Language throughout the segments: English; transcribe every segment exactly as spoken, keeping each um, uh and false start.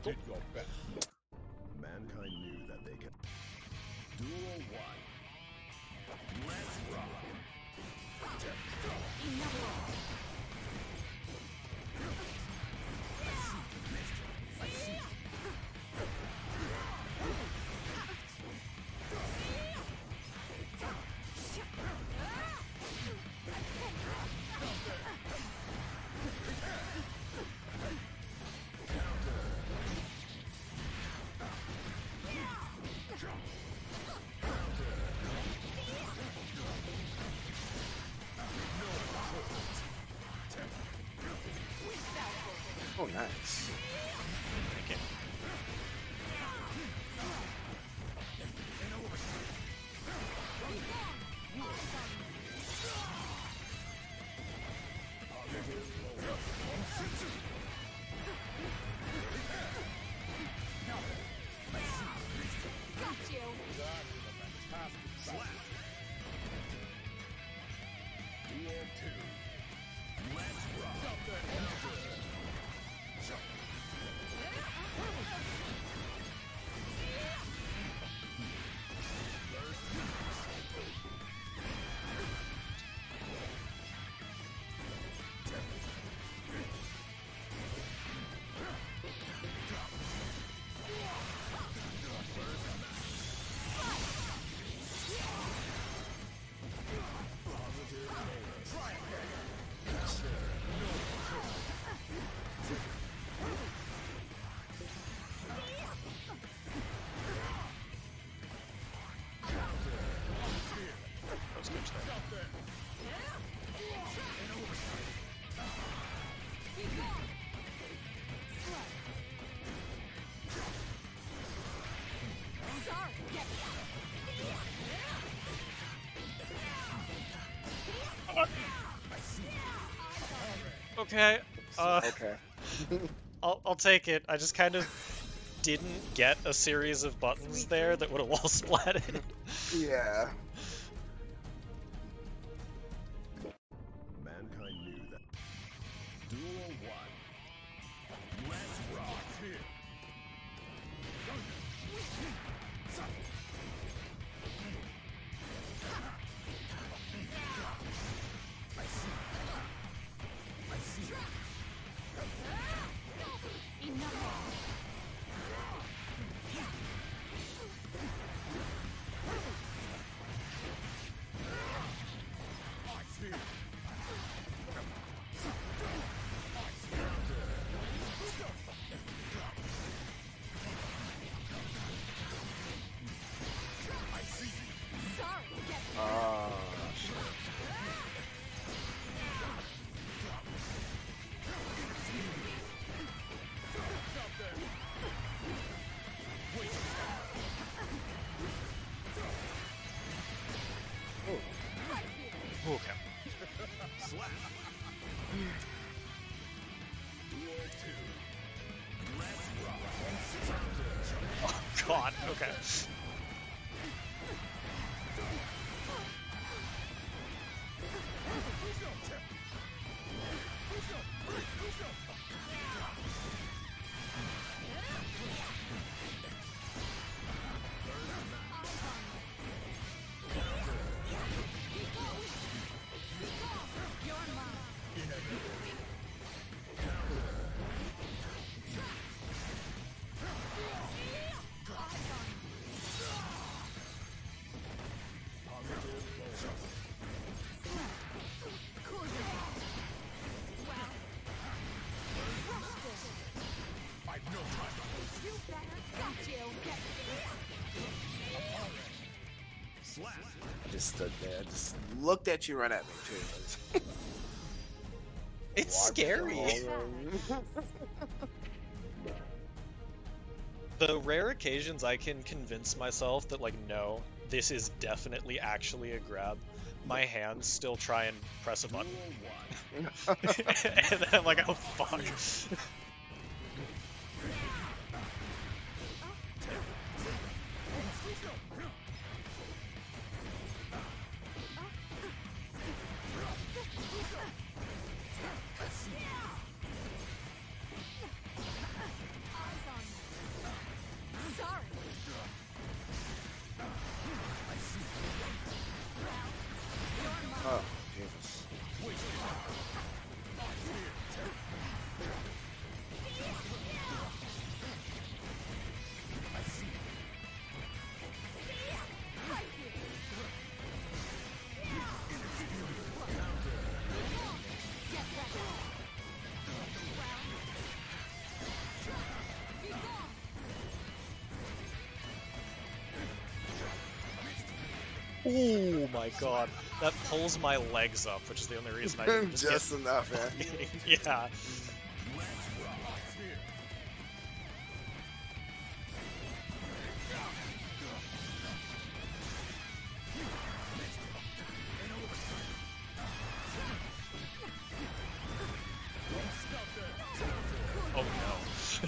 did your best. Mankind knew that they can. Duel one. Let's rock. I see. Oh, nice. Thank you. Got you. Slap. Duel two. Let's rock. That was good stuff. Sorry. Get Okay. Uh, Okay. I'll I'll take it. I just kind of didn't get a series of buttons there that would have wall splatted. Yeah. Mankind knew that. Duel one. Let's rock. I see. I see. I see. I see. Sorry. Get Ah, shit. Okay. Slap. Duel two. Let's rock. Oh God. Okay. I've no time to lose. you better. Got you. Get Slap. I just stood there. I just looked at you run at me, too. It's scary. The rare occasions I can convince myself that, like, no, this is definitely actually a grab, my hands still try and press a button. Duel one. And then I'm like, oh fuck. Oh my god. That pulls my legs up, which is the only reason I didn't just, Just enough, yeah. get... Yeah. Oh no.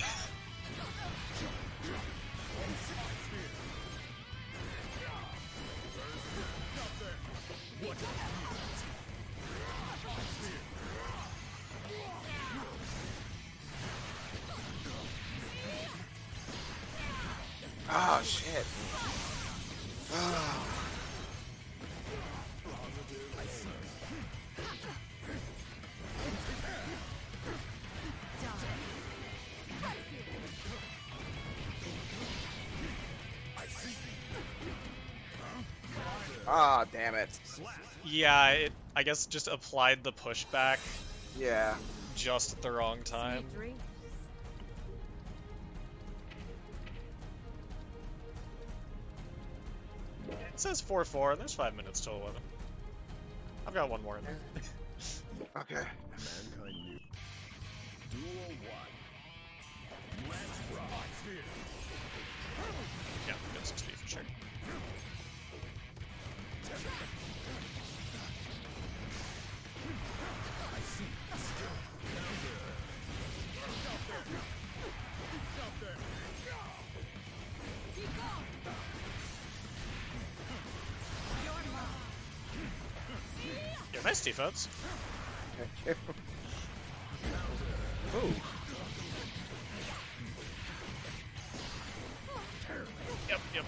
Oh shit. Oh. Ah, damn it. Yeah, it, I guess just applied the pushback Yeah. just at the wrong time. Sweet dreams. It says four four, and there's five minutes till eleven. I've got one more in there. Okay. Mankind knew. Duel one. Let's rock. Yeah, get six feet for sure. Yeah, nice defense. Ooh. Yep, yep.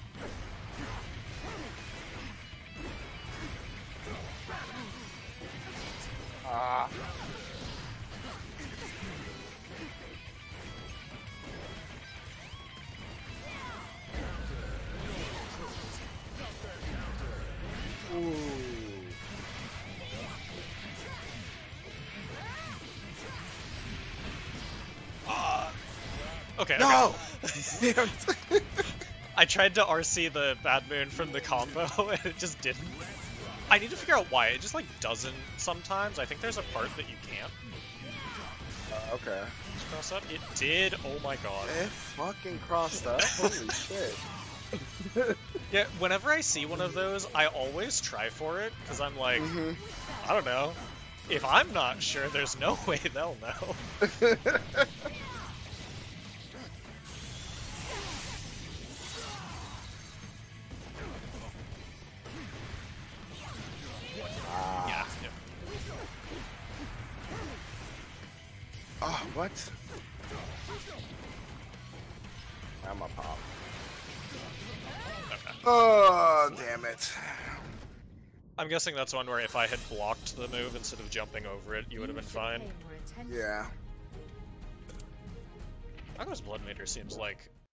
Ah. Ooh. Uh, okay, No! okay. Damn it. I tried to R C the Bad Moon from the combo, and it just didn't. I need to figure out why. It just, like, doesn't sometimes. I think there's a part that you can't Uh, okay. just cross up. It did. Oh my god. It fucking crossed up. Holy shit. Yeah, whenever I see one of those, I always try for it, because I'm like, hmm I don't know. If I'm not sure, there's no way they'll know. Ah. Yeah. yeah. Oh, what? I'm a pop. Okay. Oh, damn it. I'm guessing that's one where if I had blocked the move instead of jumping over it, you would have been should fine. pay more attention. Yeah. Ago's Blood Meter seems like